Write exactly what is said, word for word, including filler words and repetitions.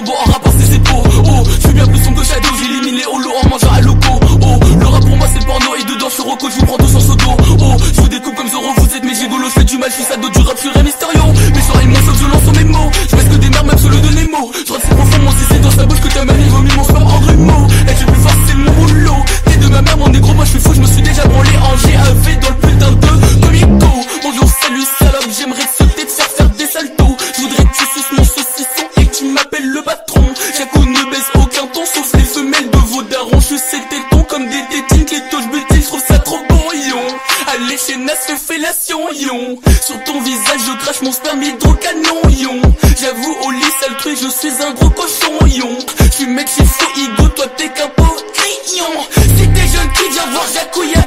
mambo en rapport c'est c'est beau. Oh, je suis bien plus sombre que Shadow, j'élimine les holos en mangeant à loco. Oh, le rap pour moi c'est porno et dedans je suis Rocco, je vous prends tous en sodo. Oh, je vous découpe comme Zoro, vous êtes mes gigolos, je fais du mal, je suis sado du rap, je suis Rey Mysterio. Mais sur mon sauf violence sur mes mots, je que des merdes même sous le de Nemo. Je rentre si profond, mon cc dans sa bouche que ta mère il vomit mon sperme en grumeaux. Elle j'ai plus fort c'est mon boulot. T'es de ma mère mon négro, moi je suis fou, je me suis déjà branlé en G A V dans le putain de Comico. Bonjour salut salope, j'aimerais te sauter, te faire faire des saltos. Je voudrais que tu suces mon saucisson et que tu m'appelles le patron. Jaco ne baisse aucun ton sauf les femelles de vos darons. Je suis ces tétons comme des tétines, les taux j'butine, je trouve ça trop bon yon. Allez chez Nas se fellation yon. Sur ton visage je crache mon sperme hydrocanon yon. J'avoue au lit sale truc je suis un gros cochon yon. J'suis mec c'est fou Igo, toi t'es qu'un pot crayon. Si t'es jeune qui vient voir Jacouille